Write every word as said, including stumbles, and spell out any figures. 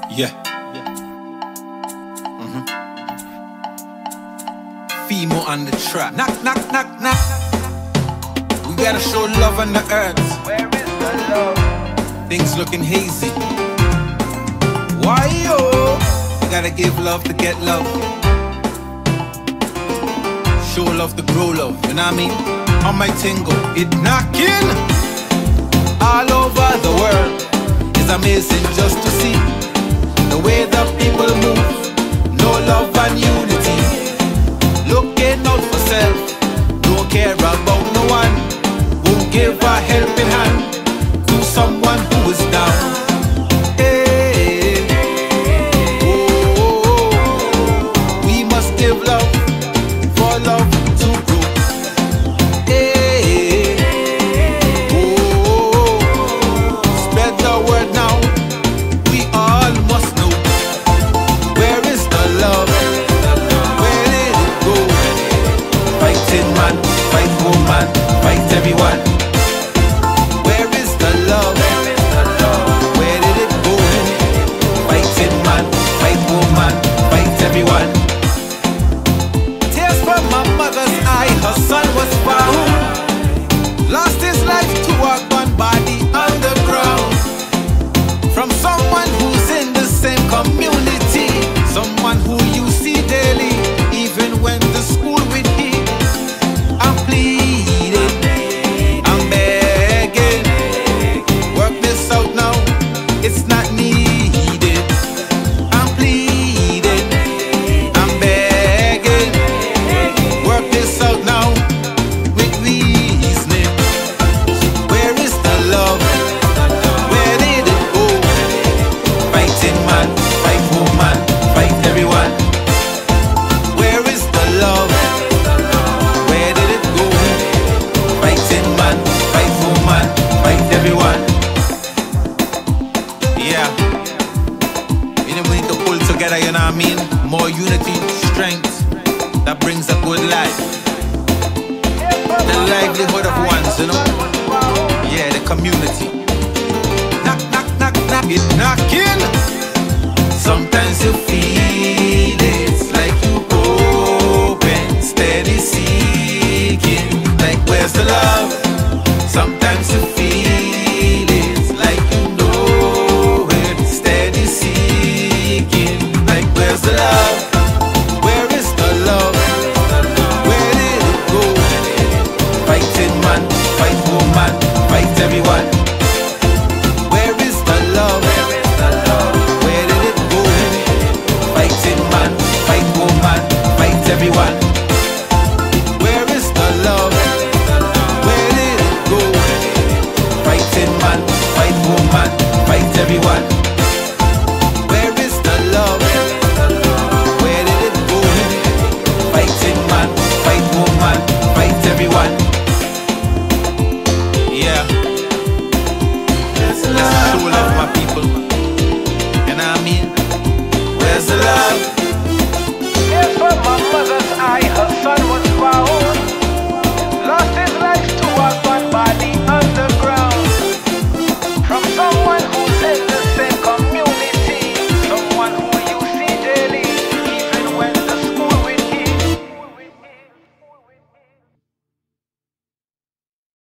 Yeah. Mm-hmm. Fimo on the track. Knock, knock, knock, knock. We gotta show love on the earth. Where is the love? Things looking hazy. Why, yo? We gotta give love to get love. Show love to grow love. You know what I mean? On my tingle, it knocking all over the world. It's amazing just to see the way the people move. No love and unity. Looking out for self. Don't care about no one. Won't give a helping hand to someone who is down. Hey, oh, oh, oh. We must give love for love to grow. Hey, oh, oh, oh. Spread the word now. We all must know. Where is the love? Where did it go? Fighting man, fight woman, fight everyone. Where is the love? Where did it go? Fighting man, fight woman, fight everyone. Tears from my mother's eye, her son was found. Lost his life to a gun body underground. From someone who's in the same community, someone who you see daily, even went to school with him. I'm pleading, I'm begging, work this out now, it's not needed. I'm pleading, I'm begging, work this out now with reasoning. Where is the love? Where did it go? Fighting man, fight woman, fight everyone. Where is the love? Where did it go? Fighting man, fight woman, fight everyone. Yeah. You know, we need to pull together, you know what I mean? More unity, strength, that brings a good life. The livelihood of ones, you know? Yeah, the community. Knock, knock, knock, knock, it knocking.